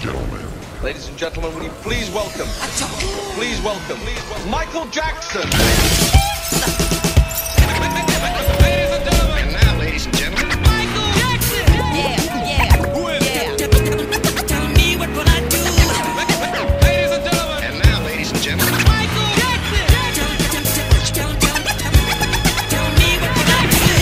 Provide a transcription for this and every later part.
gentlemen. Ladies and gentlemen, will you please welcome, Michael Jackson. And now, ladies and gentlemen, Michael Jackson! Who is it? Tell me what will I do? Ladies and gentlemen. and now, ladies and gentlemen, Michael Jackson! Tell me what will I do?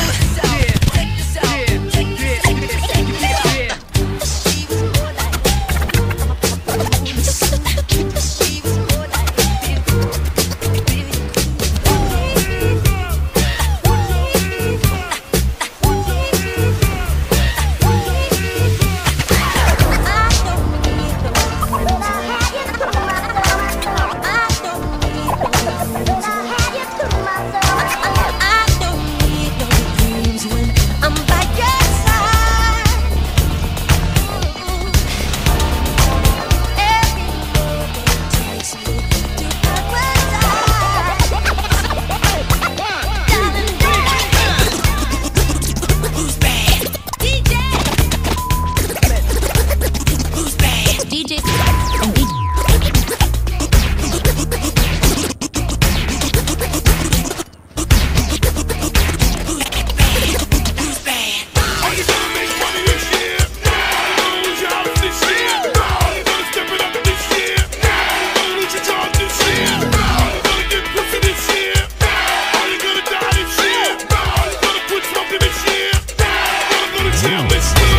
This year.